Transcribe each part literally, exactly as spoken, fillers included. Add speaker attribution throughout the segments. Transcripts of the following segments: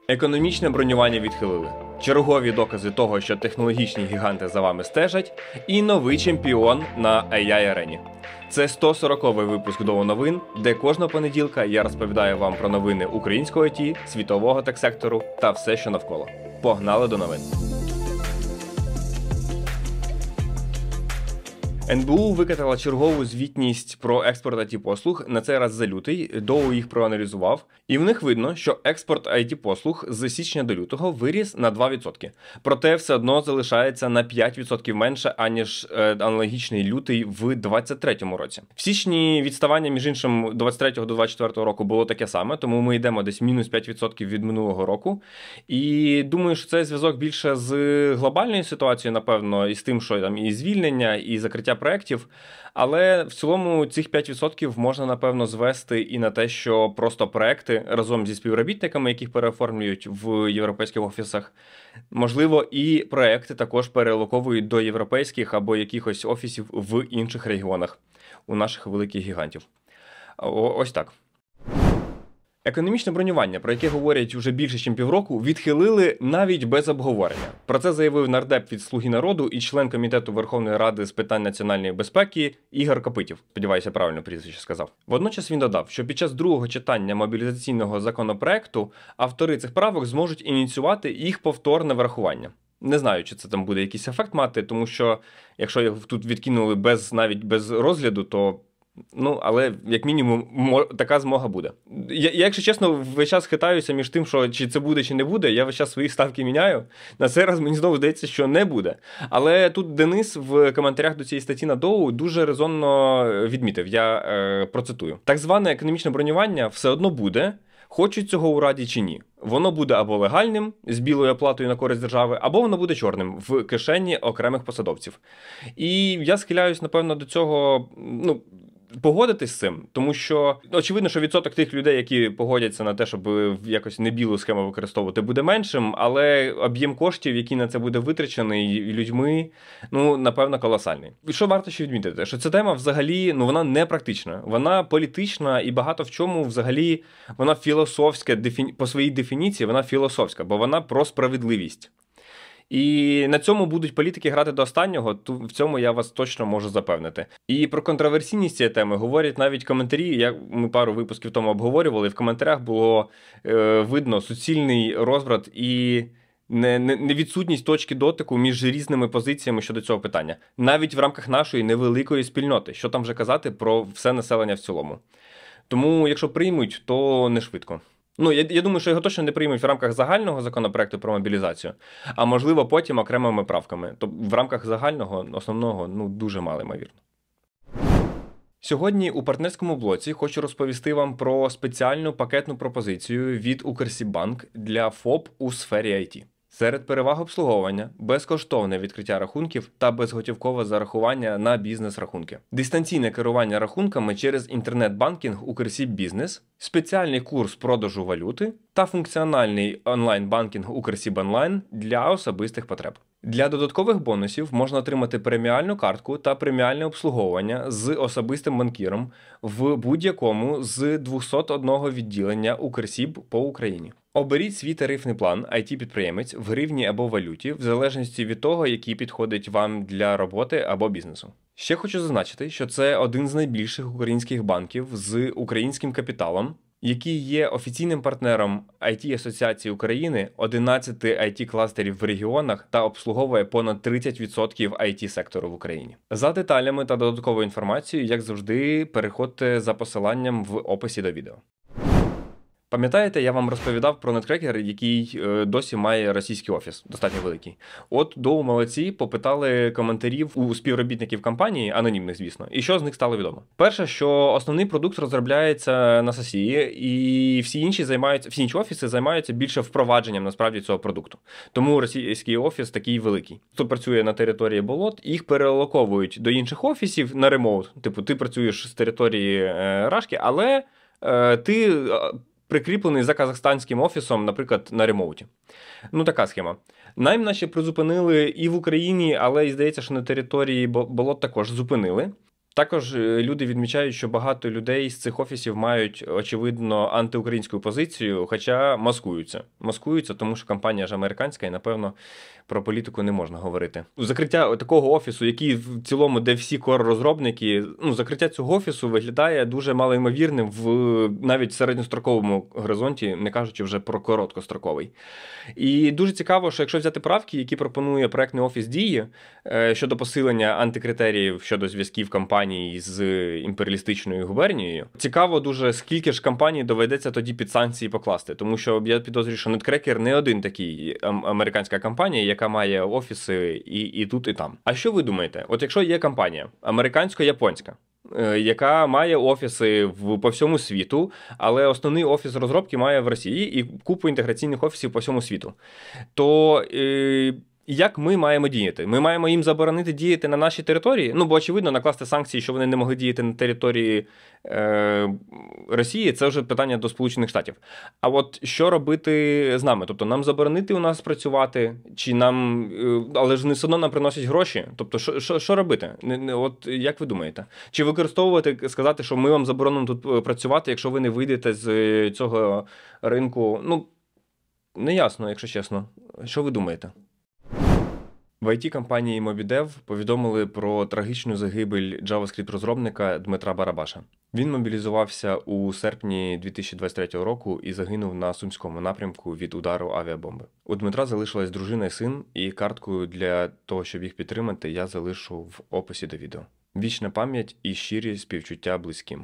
Speaker 1: Економічне бронювання відхилили. Чергові докази того, що технологічні гіганти за вами стежать, і новий чемпіон на ей ай-арені. Це сто сороковий випуск Доу новин, де кожного понеділка я розповідаю вам про новини українського ай ті, світового тек-сектору та все, що навколо. Погнали до новин! ен бе у викатала чергову звітність про експорт ай ті-послуг, на цей раз за лютий, Доу їх проаналізував, і в них видно, що експорт ай ті-послуг з січня до лютого виріс на два відсотки. Проте все одно залишається на п'ять відсотків менше, аніж е, аналогічний лютий в двадцять третьому році. В січні відставання, між іншим, двадцять третього до двадцять четвертого року було таке саме, тому ми йдемо десь мінус п'ять відсотків від минулого року. І думаю, що це зв'язок більше з глобальною ситуацією, напевно, і з тим, що там і звільнення, і закриття проєктів, але в цілому цих п'ять відсотків можна, напевно, звести і на те, що просто проекти разом зі співробітниками, яких переоформлюють в європейських офісах, можливо, і проекти також перелоковують до європейських або якихось офісів в інших регіонах у наших великих гігантів. О, ось так. Економічне бронювання, про яке говорять вже більше, ніж півроку, відхилили навіть без обговорення. Про це заявив нардеп від «Слуги народу» і член Комітету Верховної Ради з питань національної безпеки Ігор Копитів. Сподіваюся, правильно прізвище сказав. Водночас він додав, що під час другого читання мобілізаційного законопроекту автори цих правок зможуть ініціювати їх повторне врахування. Не знаю, чи це там буде якийсь ефект мати, тому що якщо їх тут відкинули без, навіть без розгляду, то ну, але, як мінімум, така змога буде. Я, я, якщо чесно, весь час хитаюся між тим, що чи це буде, чи не буде. Я весь час свої ставки міняю. На цей раз мені знову здається, що не буде. Але тут Денис в коментарях до цієї статті на Доу дуже резонно відмітив. Я е, процитую. Так зване економічне бронювання все одно буде, хочуть цього у Раді чи ні. Воно буде або легальним, з білою оплатою на користь держави, або воно буде чорним, в кишені окремих посадовців. І я схиляюсь, напевно, до цього, ну, погодитись з цим, тому що очевидно, що відсоток тих людей, які погодяться на те, щоб якось не білу схему використовувати, буде меншим, але об'єм коштів, який на це буде витрачений людьми, ну, напевно, колосальний. І що варто ще відмітити? Що ця тема взагалі, ну, вона не практична. Вона політична і багато в чому взагалі вона філософська, по своїй дефініції вона філософська, бо вона про справедливість. І на цьому будуть політики грати до останнього, в цьому я вас точно можу запевнити. І про контроверсійність цієї теми говорять навіть коментарі, як ми пару випусків тому обговорювали, і в коментарях було е, видно суцільний розбрат і невідсутність точки дотику між різними позиціями щодо цього питання. Навіть в рамках нашої невеликої спільноти, що там вже казати про все населення в цілому. Тому, якщо приймуть, то не швидко. Ну, я, я думаю, що його точно не приймуть в рамках загального законопроекту про мобілізацію, а можливо потім окремими правками. Тобто в рамках загального, основного, ну, дуже мало ймовірно. Сьогодні у партнерському блоці хочу розповісти вам про спеціальну пакетну пропозицію від Укрсіббанк для ФОП у сфері ай ті. Серед переваг обслуговування – безкоштовне відкриття рахунків та безготівкове зарахування на бізнес-рахунки. Дистанційне керування рахунками через інтернет-банкінг Укрсіббізнес, спеціальний курс продажу валюти та функціональний онлайн-банкінг Укрсібонлайн для особистих потреб. Для додаткових бонусів можна отримати преміальну картку та преміальне обслуговування з особистим банкіром в будь-якому з двохсот одного відділення Укрсіб по Україні. Оберіть свій тарифний план ай ті-підприємець в гривні або валюті, в залежності від того, який підходить вам для роботи або бізнесу. Ще хочу зазначити, що це один з найбільших українських банків з українським капіталом, який є офіційним партнером ай ті-асоціації України, одинадцяти ай ті-кластерів в регіонах та обслуговує понад тридцять відсотків ай ті-сектору в Україні. За деталями та додатковою інформацією, як завжди, переходьте за посиланням в описі до відео. Пам'ятаєте, я вам розповідав про Netcracker, який е, досі має російський офіс, достатньо великий. От Доу молодці попитали коментарів у співробітників компанії, анонімних, звісно, і що з них стало відомо. Перше, що основний продукт розробляється на сасі, і всі інші займаються, всі інші офіси займаються більше впровадженням, насправді, цього продукту. Тому російський офіс такий великий. Хто працює на території болот, їх перелоковують до інших офісів на ремоут. Типу, ти працюєш з території е, Рашки, але е, ти... прикріплений за казахстанським офісом, наприклад, на ремоуті. Ну, така схема. Найм наші призупинили і в Україні, але, і здається, що на території болот також зупинили. Також люди відмічають, що багато людей з цих офісів мають, очевидно, антиукраїнську позицію, хоча маскуються. Маскуються, тому що компанія ж американська і, напевно, про політику не можна говорити. Закриття такого офісу, який в цілому, де всі кор-розробники, ну, закриття цього офісу виглядає дуже малоймовірним в навіть середньостроковому горизонті, не кажучи вже про короткостроковий. І дуже цікаво, що якщо взяти правки, які пропонує проектний офіс Дії щодо посилення антикритеріїв щодо зв'язків компаній з імперіалістичною губернією, цікаво дуже, скільки ж компаній доведеться тоді під санкції покласти. Тому що я підозрюю, що Netcracker не один такий американська компанія, яка має офіси і, і тут, і там. А що ви думаєте? От якщо є компанія американсько-японська, яка має офіси в, по всьому світу, але основний офіс розробки має в Росії і купу інтеграційних офісів по всьому світу, то е, як ми маємо діяти? Ми маємо їм заборонити діяти на нашій території? Ну, бо, очевидно, накласти санкції, що вони не могли діяти на території е, Росії, це вже питання до Сполучених Штатів. А от що робити з нами? Тобто нам заборонити у нас працювати? Чи нам, е, але ж не все одно нам приносять гроші? Тобто що, що, що робити? Не, не, от як ви думаєте? Чи використовувати, сказати, що ми вам заборонимо тут працювати, якщо ви не вийдете з цього ринку? Ну, не ясно, якщо чесно. Що ви думаєте? В ай ті-компанії Mobidev повідомили про трагічну загибель JavaScript-розробника Дмитра Барабаша. Він мобілізувався у серпні дві тисячі двадцять третього року і загинув на Сумському напрямку від удару авіабомби. У Дмитра залишилась дружина і син, і карткою для того, щоб їх підтримати, я залишу в описі до відео. Вічна пам'ять і щирі співчуття близьким.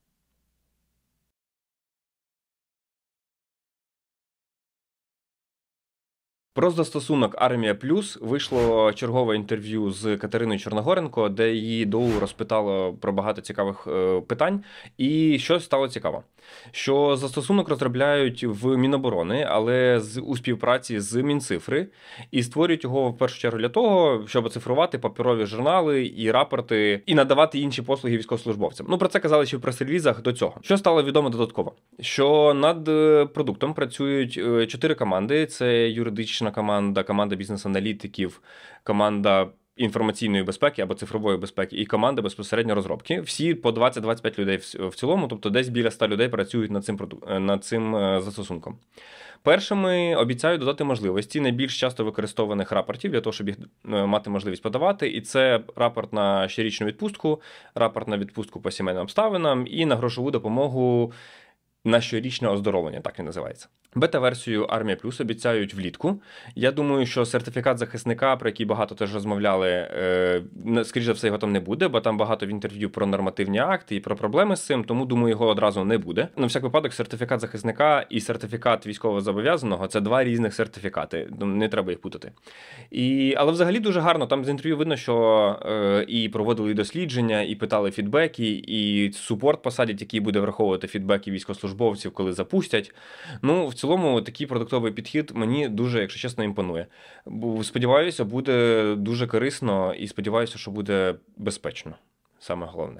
Speaker 1: Про застосунок Армія Плюс вийшло чергове інтерв'ю з Катериною Чорногоренко, де її ДОУ розпитало про багато цікавих е, питань. І що стало цікаво? Що застосунок розробляють в Міноборони, але з, у співпраці з Мінцифри, і створюють його в першу чергу для того, щоб оцифрувати паперові журнали і рапорти, і надавати інші послуги військовослужбовцям. Ну, про це казали ще в прес-релізах до цього. Що стало відомо додатково? Що над продуктом працюють чотири команди. Це юридична команда, команда бізнес-аналітиків, команда інформаційної безпеки або цифрової безпеки і команда безпосередньо розробки. Всі по двадцять-двадцять п'ять людей в цілому, тобто десь біля ста людей працюють над цим, над цим застосунком. Першими обіцяють додати можливості найбільш часто використовуваних рапортів для того, щоб їх мати можливість подавати. І це рапорт на щорічну відпустку, рапорт на відпустку по сімейним обставинам і на грошову допомогу на щорічне оздоровлення, так і називається. Бета-версію Армія Плюс обіцяють влітку. Я думаю, що сертифікат захисника, про який багато теж розмовляли, е, скоріш за все, його там не буде, бо там багато в інтерв'ю про нормативні акти і про проблеми з цим, тому, думаю, його одразу не буде. На всяк випадок, сертифікат захисника і сертифікат військовозобов'язаного – це два різних сертифікати, не треба їх путати. І, але взагалі дуже гарно, там з інтерв'ю видно, що е, і проводили дослідження, і питали фідбеки, і супорт посадять, який буде враховувати фідбеки військовослужбовців, коли запустять. Ну, в цілому, такий продуктовий підхід мені дуже, якщо чесно, імпонує. Сподіваюся, буде дуже корисно і сподіваюся, що буде безпечно. Саме головне.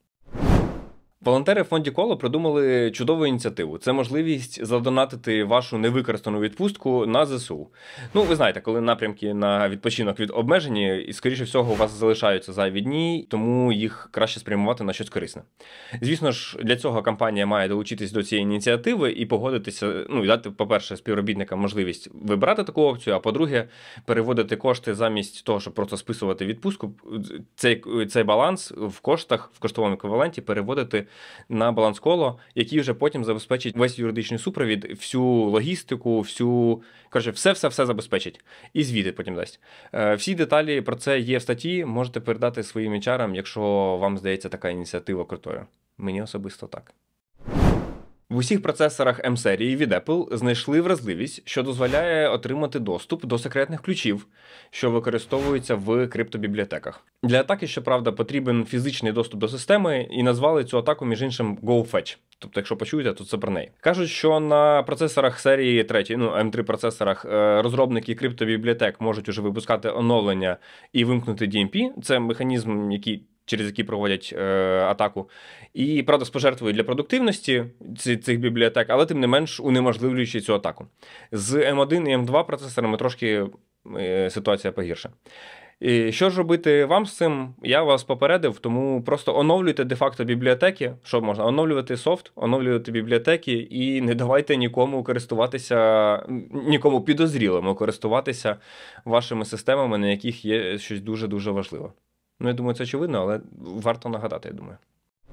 Speaker 1: Волонтери в фонді Коло придумали чудову ініціативу. Це можливість задонатити вашу невикористану відпустку на зе се у. Ну, ви знаєте, коли напрямки на відпочинок від обмежені, і, скоріше всього, у вас залишаються зайві дні, тому їх краще спрямувати на щось корисне. Звісно ж, для цього компанія має долучитись до цієї ініціативи і погодитися, ну, і дати, по-перше, співробітникам можливість вибирати таку опцію, а по-друге, переводити кошти замість того, щоб просто списувати відпустку, цей, цей баланс в коштах, в коштовому еквіваленті переводити на баланс Коло, який вже потім забезпечить весь юридичний супровід, всю логістику, всю, коротше, все-все-все забезпечить. І звіти потім дасть. Всі деталі про це є в статті, можете передати своїм ейч ар-ам, якщо вам здається така ініціатива крутою. Мені особисто так. В усіх процесорах М-серії від Apple знайшли вразливість, що дозволяє отримати доступ до секретних ключів, що використовуються в криптобібліотеках. Для атаки, щоправда, потрібен фізичний доступ до системи, і назвали цю атаку, між іншим, GoFetch. Тобто, якщо почуєте, то це про неї. Кажуть, що на процесорах серії три, ну, М три процесорах, розробники криптобібліотек можуть уже випускати оновлення і вимкнути ді ем пі. Це механізм, який через які проводять е, атаку. І, правда, з пожертвою для продуктивності цих бібліотек, але тим не менш унеможливлюючи цю атаку. З М один і М два процесорами трошки е, ситуація погірша. І що ж робити вам з цим? Я вас попередив, тому просто оновлюйте де-факто бібліотеки, що можна, оновлювати софт, оновлювати бібліотеки і не давайте нікому користуватися, нікому підозрілому користуватися вашими системами, на яких є щось дуже-дуже важливе. Ну, я думаю, це очевидно, але варто нагадати, я думаю.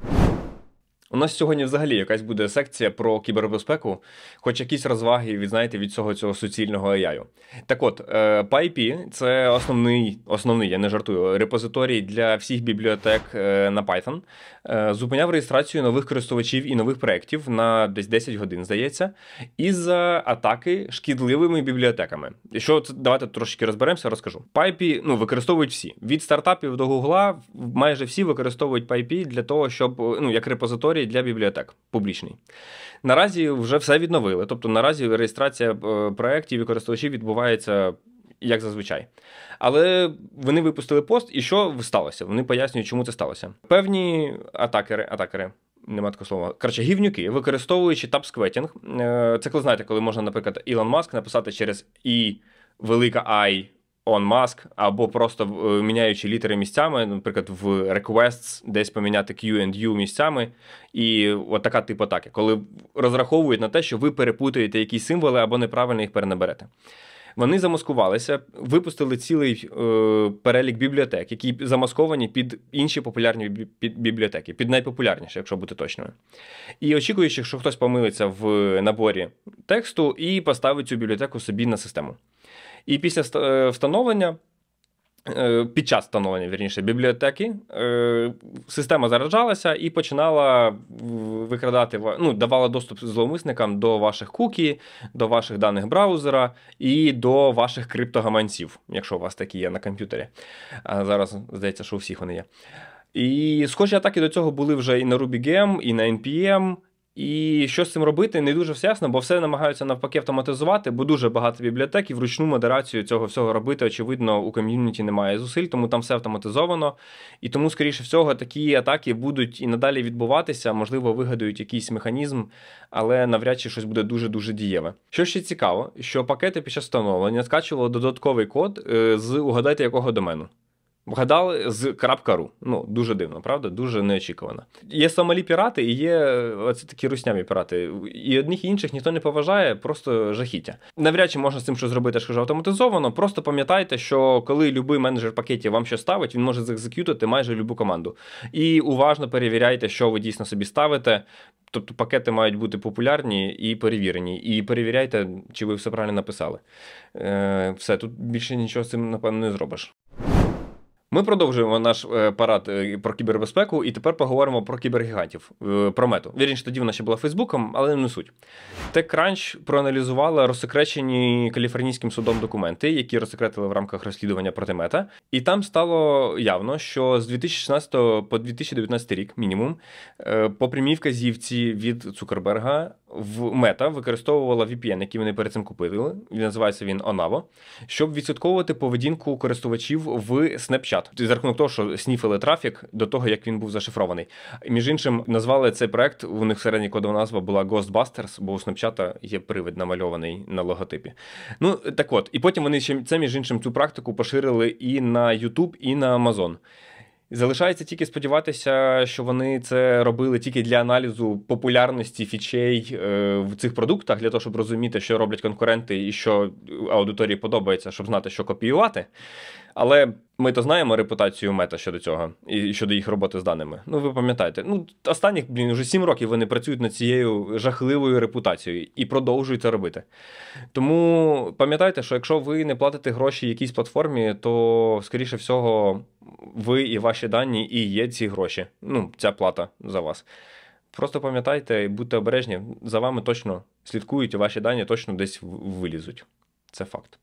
Speaker 1: У нас сьогодні взагалі якась буде секція про кібербезпеку, хоч якісь розваги від, знаєте, від цього цього суцільного ей ай. Так от, PyPI – це основний, основний, я не жартую, репозиторій для всіх бібліотек на Python. Зупиняв реєстрацію нових користувачів і нових проєктів на десь десять годин, здається, із-за атаки шкідливими бібліотеками. І що, давайте трошки розберемося, розкажу. PyPI, ну, використовують всі. Від стартапів до Гугла майже всі використовують PyPI для того, щоб, ну, як репозиторій для бібліотек публічний. Наразі вже все відновили, тобто наразі реєстрація проєктів і користувачів відбувається як зазвичай. Але вони випустили пост, і що сталося? Вони пояснюють, чому це сталося. Певні атакери, атакери, нема такого слова, коротше, гівнюки, використовуючи тапскветінг, це коли, знаєте, коли можна, наприклад, Ілон Маск написати через І, велика I, on Mask, або просто міняючи літери місцями, наприклад, в requests десь поміняти Q and U місцями, і от така тип атаки, коли розраховують на те, що ви перепутаєте якісь символи або неправильно їх перенаберете. Вони замаскувалися, випустили цілий е, перелік бібліотек, які замасковані під інші популярні бі під бібліотеки, під найпопулярніші, якщо бути точною. І очікуючи, що хтось помилиться в наборі тексту і поставить цю бібліотеку собі на систему. І після встановлення, під час встановлення, вірніше, бібліотеки, система заражалася і починала викрадати, ну, давала доступ зловмисникам до ваших кукі, до ваших даних браузера і до ваших криптогаманців, якщо у вас такі є на комп'ютері. А зараз, здається, що у всіх вони є. І схожі атаки до цього були вже і на RubyGem, і на ен пі ем, і що з цим робити, не дуже все ясно, бо все намагаються навпаки автоматизувати, бо дуже багато бібліотек, і вручну модерацію цього всього робити, очевидно, у ком'юніті немає зусиль, тому там все автоматизовано. І тому, скоріше всього, такі атаки будуть і надалі відбуватися, можливо, вигадають якийсь механізм, але навряд чи щось буде дуже-дуже дієве. Що ще цікаво, що пакети під час встановлення скачували додатковий код з, угадайте, якого домену. Вгадали з .ru. Ну, дуже дивно, правда? Дуже неочікувано. Є сомалі пірати і є оце такі русняві пірати. І одних і інших ніхто не поважає, просто жахіття. Навряд чи можна з цим щось зробити, я ж кажу, автоматизовано. Просто пам'ятайте, що коли любий менеджер пакетів вам щось ставить, він може заекзекютити майже любу команду. І уважно перевіряйте, що ви дійсно собі ставите. Тобто пакети мають бути популярні і перевірені. І перевіряйте, чи ви все правильно написали. Е, все, тут більше нічого з цим, напевно, не зробиш. Ми продовжуємо наш парад про кібербезпеку і тепер поговоримо про кібергігантів, про мету. Вірніше, тоді вона ще була Фейсбуком, але не суть. TechCrunch проаналізувала розсекречені Каліфорнійським судом документи, які розсекретили в рамках розслідування проти Мета. І там стало явно, що з дві тисячі шістнадцятого по дві тисячі дев'ятнадцятий рік, мінімум, по прямій вказівці від Цукерберга, в Мета використовувала ві пі ен, який вони перед цим купили, називається він Onavo, щоб відслідковувати поведінку користувачів в Snapchat. За рахунок того, що сніфили трафік до того, як він був зашифрований. Між іншим, назвали цей проект, у них середня кодова назва була Ghostbusters, бо у Snapchat є привид намальований на логотипі. Ну, так от, і потім вони ще, це, між іншим, цю практику поширили і на YouTube, і на Amazon. Залишається тільки сподіватися, що вони це робили тільки для аналізу популярності фічей е, в цих продуктах, для того, щоб розуміти, що роблять конкуренти і що аудиторії подобається, щоб знати, що копіювати. Але ми то знаємо репутацію Мета щодо цього і щодо їх роботи з даними. Ну, ви пам'ятаєте, ну, останніх, блін, вже сім років вони працюють над цією жахливою репутацією і продовжують це робити. Тому пам'ятайте, що якщо ви не платите гроші якійсь платформі, то, скоріше всього, ви і ваші дані і є ці гроші. Ну, ця плата за вас. Просто пам'ятайте і будьте обережні, за вами точно слідкують і ваші дані точно десь вилізуть. Це факт.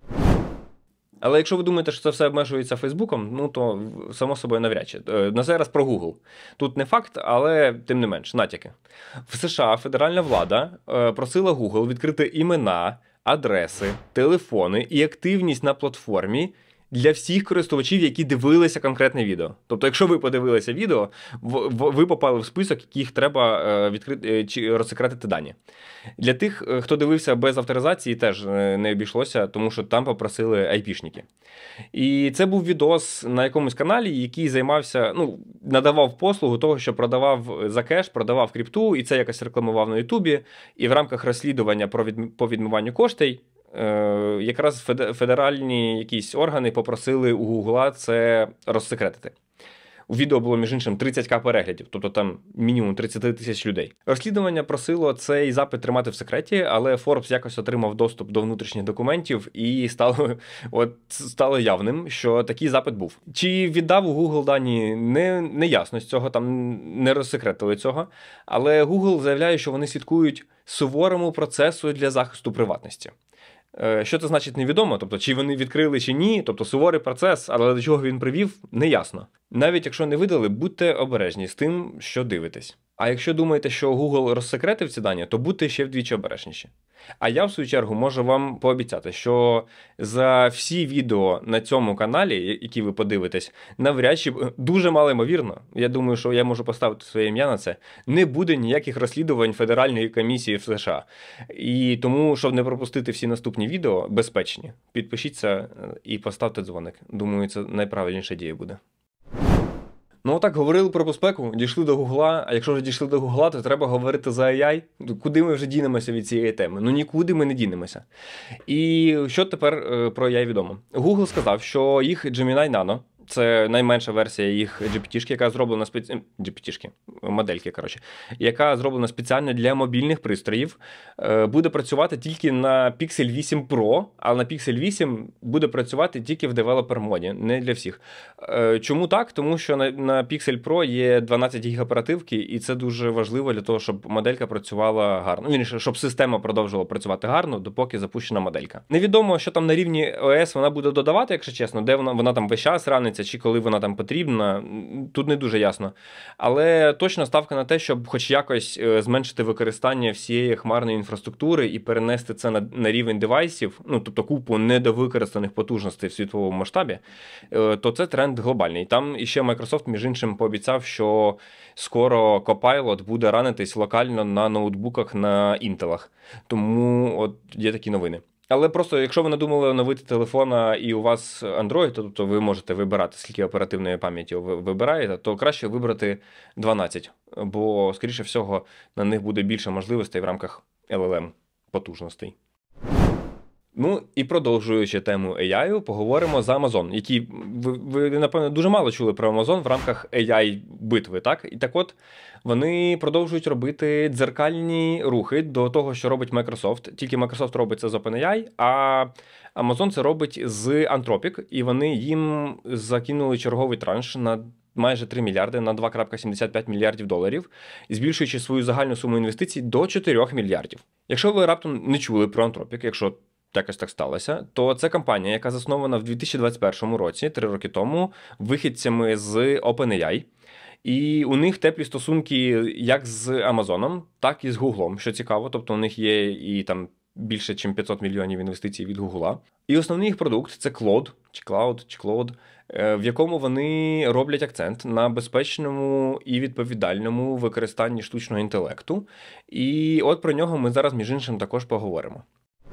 Speaker 1: Але якщо ви думаєте, що це все обмежується Фейсбуком, ну то, само собою, навряд чи. На зараз про Google. Тут не факт, але тим не менш, натяки. В США федеральна влада просила Google відкрити імена, адреси, телефони і активність на платформі для всіх користувачів, які дивилися конкретне відео. Тобто, якщо ви подивилися відео, ви попали в список, яких треба відкрити чи розсекретити дані. Для тих, хто дивився без авторизації, теж не обійшлося, тому що там попросили айпішники. І це був відос на якомусь каналі, який займався, ну, надавав послугу того, що продавав за кеш, продавав крипту, і це якось рекламував на Ютубі. І в рамках розслідування про від... по відмиванню коштей е... якраз федеральні якісь органи попросили у Гугла це розсекретити. У відео було, між іншим, тридцять тисяч переглядів, тобто там мінімум тридцять тисяч людей. Розслідування просило цей запит тримати в секреті, але Forbes якось отримав доступ до внутрішніх документів і стало, от, стало явним, що такий запит був. Чи віддав у Google дані, не, не ясно з цього, там не розсекретили цього, але Google заявляє, що вони слідкують суворому процесу для захисту приватності. Що це значить, невідомо, тобто чи вони відкрили, чи ні, тобто суворий процес, але до чого він привів, неясно. Навіть якщо не видали, будьте обережні з тим, що дивитесь. А якщо думаєте, що Google розсекретив ці дані, то будьте ще вдвічі обережніші. А я, в свою чергу, можу вам пообіцяти, що за всі відео на цьому каналі, які ви подивитесь, навряд чи, дуже мало ймовірно, я думаю, що я можу поставити своє ім'я на це, не буде ніяких розслідувань Федеральної комісії в США. І тому, щоб не пропустити всі наступні відео, безпечні, підпишіться і поставте дзвоник. Думаю, це найправильніша дія буде. Ну, отак, говорили про безпеку, дійшли до Гугла, а якщо вже дійшли до Гугла, то треба говорити за ей ай. Куди ми вже дінемося від цієї теми? Ну, нікуди ми не дінемося. І що тепер е, про ей ай відомо? Google сказав, що їх Gemini Nano, це найменша версія їх джі пі ті-шки, яка зроблена спеці... джі пі ті-шки, модельки, коротше, яка зроблена спеціально для мобільних пристроїв, буде працювати тільки на Pixel вісім Pro, а на Pixel вісім буде працювати тільки в девелопер-моді, не для всіх. Чому так? Тому що на, на Pixel Pro є дванадцять гіг оперативки, і це дуже важливо для того, щоб моделька працювала гарно. Ну, вірніше, щоб система продовжувала працювати гарно, допоки запущена моделька. Невідомо, що там на рівні о ес вона буде додавати, якщо чесно, де вона, вона там весь час раниться, чи коли вона там потрібна, тут не дуже ясно. Але точно ставка на те, щоб хоч якось зменшити використання всієї хмарної інфраструктури і перенести це на, на рівень девайсів, ну, тобто купу недовикористаних потужностей в світовому масштабі, то це тренд глобальний. Там іще Microsoft, між іншим, пообіцяв, що скоро Copilot буде ранитись локально на ноутбуках на інтелах. Тому от є такі новини. Але просто, якщо ви надумали оновити телефона і у вас Android, тобто ви можете вибирати, скільки оперативної пам'яті ви вибираєте, то краще вибрати дванадцять, бо, скоріше всього, на них буде більше можливостей в рамках ел ел ем потужностей. Ну, і продовжуючи тему ей ай, поговоримо за Amazon, які ви, ви, напевно, дуже мало чули про Amazon в рамках ей ай-битви, так? І так от, вони продовжують робити дзеркальні рухи до того, що робить Microsoft. Тільки Microsoft робить це з OpenAI, а Amazon це робить з Anthropic, і вони їм закинули черговий транш на майже три мільярди, на два цілих сімдесят п'ять мільярдів доларів, збільшуючи свою загальну суму інвестицій до чотирьох мільярдів. Якщо ви раптом не чули про Anthropic, якщо якось так сталося, то це компанія, яка заснована в дві тисячі двадцять першому році, три роки тому, вихідцями з OpenAI. І у них теплі стосунки як з Амазоном, так і з Гуглом, що цікаво. Тобто у них є і там більше, ніж п'ятсот мільйонів інвестицій від Гугла. І основний їх продукт – це Claude, чи Cloud, чи Claude, в якому вони роблять акцент на безпечному і відповідальному використанні штучного інтелекту. І от про нього ми зараз, між іншим, також поговоримо.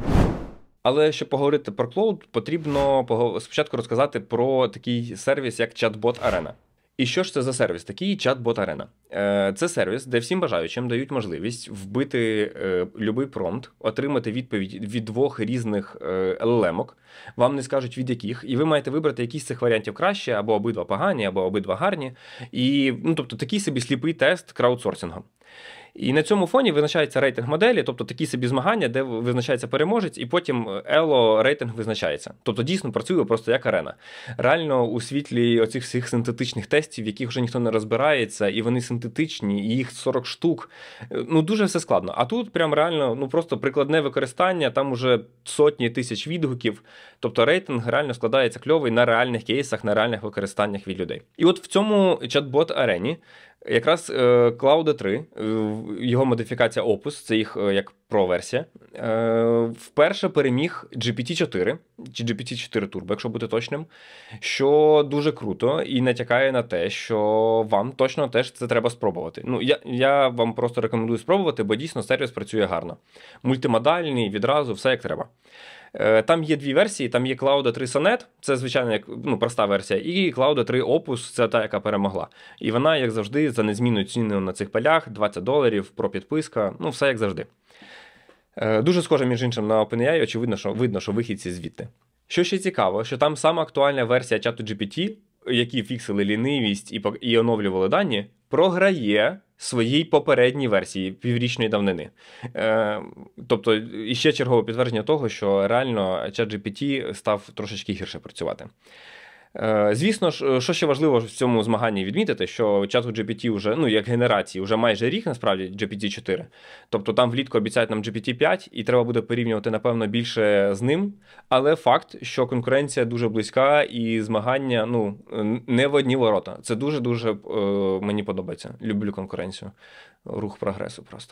Speaker 1: Але щоб поговорити про Claude, потрібно спочатку розказати про такий сервіс, як чат-бот Arena. І що ж це за сервіс такий чат-бот Arena? Це сервіс, де всім бажаючим дають можливість вбити будь-який промпт, отримати відповідь від двох різних ел ел ем-ок, вам не скажуть від яких, і ви маєте вибрати якийсь з цих варіантів краще, або обидва погані, або обидва гарні. І, ну, тобто такий собі сліпий тест краудсорсингу. І на цьому фоні визначається рейтинг моделі, тобто такі собі змагання, де визначається переможець, і потім ело рейтинг визначається. Тобто дійсно працює просто як арена. Реально у світлі оцих всіх синтетичних тестів, в яких вже ніхто не розбирається, і вони синтетичні, і їх сорок штук. Ну, дуже все складно. А тут прям реально, ну, просто прикладне використання, там уже сотні тисяч відгуків. Тобто рейтинг реально складається кльовий на реальних кейсах, на реальних використаннях від людей. І от в цьому чат-бот арені Якраз е, Cloud три, е, його модифікація Opus, це їх е, як Pro-версія, е, вперше переміг джі пі ті чотири, чи джі пі ті чотири Turbo, якщо бути точним, що дуже круто і натякає на те, що вам точно теж це треба спробувати. Ну, я, я вам просто рекомендую спробувати, бо дійсно сервіс працює гарно. Мультимодальний, відразу, все як треба. Там є дві версії, там є Cloud три Sonnet, це звичайно як, ну, проста версія, і Cloud три Opus, це та, яка перемогла. І вона, як завжди, за незмінною ціною на цих полях, двадцять доларів, про підписка, ну все як завжди. Дуже схоже, між іншим, на OpenAI, очевидно, що видно, що вихідці звідти. Що ще цікаво, що там сама актуальна версія чату джі пі ті, які фіксили лінивість і, і оновлювали дані, програє своїй попередній версії піврічної давнини. Е, тобто, іще чергове підтвердження того, що реально чат джі пі ті став трошечки гірше працювати. Е, звісно ж, що ще важливо в цьому змаганні відмітити, що чату джі пі ті вже, ну, як генерації, вже майже рік, насправді, джі пі ті чотири. Тобто там влітку обіцяють нам джі пі ті п'ять, і треба буде порівнювати, напевно, більше з ним. Але факт, що конкуренція дуже близька і змагання, ну, не в одні ворота. Це дуже-дуже е, мені подобається. Люблю конкуренцію. Рух прогресу просто.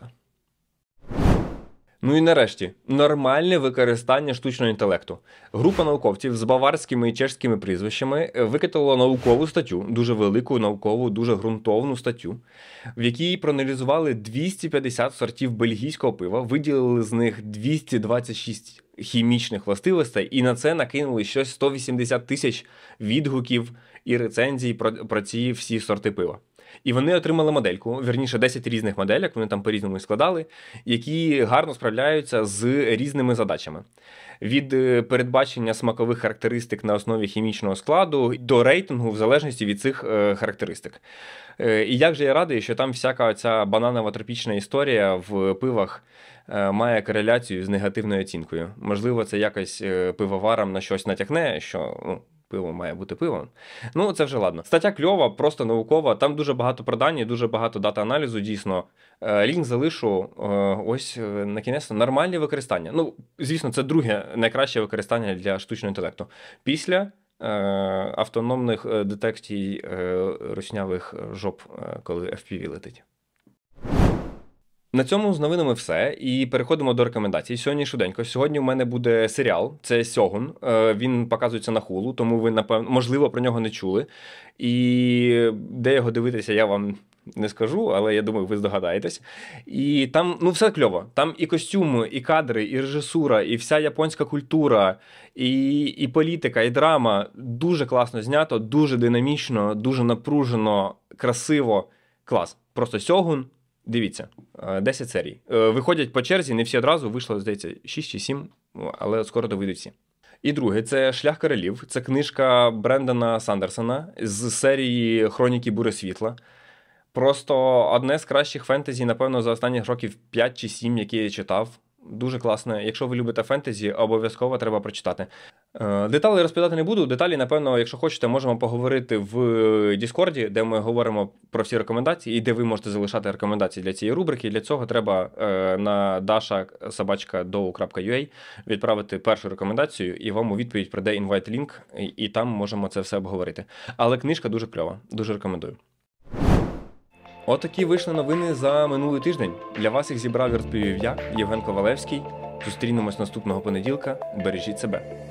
Speaker 1: Ну і нарешті, нормальне використання штучного інтелекту. Група науковців з баварськими і чешськими прізвищами викатала наукову статтю, дуже велику наукову, дуже ґрунтовну статтю, в якій проаналізували двісті п'ятдесят сортів бельгійського пива, виділили з них двісті двадцять шість хімічних властивостей і на це накинули щось сто вісімдесят тисяч відгуків і рецензій про, про ці всі сорти пива. І вони отримали модельку, вірніше десять різних моделек, вони там по-різному складали, які гарно справляються з різними задачами. Від передбачення смакових характеристик на основі хімічного складу до рейтингу в залежності від цих характеристик. І як же я радий, що там всяка ця бананова тропічна історія в пивах має кореляцію з негативною оцінкою. Можливо, це якось пивоварам на щось натякне, що... ну, пиво має бути пивом. Ну, це вже ладно. Стаття кльова, просто наукова. Там дуже багато продань, дуже багато дата-аналізу, дійсно. Лінк залишу. Ось, на кінець, нормальне використання. Ну, звісно, це друге найкраще використання для штучного інтелекту. Після е, автономних детекцій е, руснявих жоп, коли еф пі ві летить. На цьому з новинами все. І переходимо до рекомендацій. Сьогодні швиденько. Сьогодні у мене буде серіал. Це Сьогун. Він показується на Хулу, тому ви, напевно, можливо, про нього не чули. І де його дивитися, я вам не скажу, але я думаю, ви здогадаєтесь. І там, ну, все кльово. Там і костюми, і кадри, і режисура, і вся японська культура, і, і політика, і драма. Дуже класно знято, дуже динамічно, дуже напружено, красиво. Клас. Просто Сьогун. Дивіться, десять серій. Виходять по черзі, не всі одразу, вийшло, здається, шість чи сім, але скоро доведуть всі. І друге, це «Шлях королів». Це книжка Брендана Сандерсона з серії «Хроніки бури світла». Просто одне з кращих фентезі, напевно, за останніх років п'ять чи сім, які я читав. Дуже класне. Якщо ви любите фентезі, обов'язково треба прочитати. Деталі розповідати не буду. Деталі, напевно, якщо хочете, можемо поговорити в Діскорді, де ми говоримо про всі рекомендації і де ви можете залишати рекомендації для цієї рубрики. Для цього треба на dasha собачка dow крапка ю а відправити першу рекомендацію, і вам у відповідь прийде інвайт-лінк, і там можемо це все обговорити. Але книжка дуже кльова. Дуже рекомендую. Отакі вийшли новини за минулий тиждень. Для вас їх зібрав і розповів я, Євген Ковалевський. Зустрінемось наступного понеділка. Бережіть себе.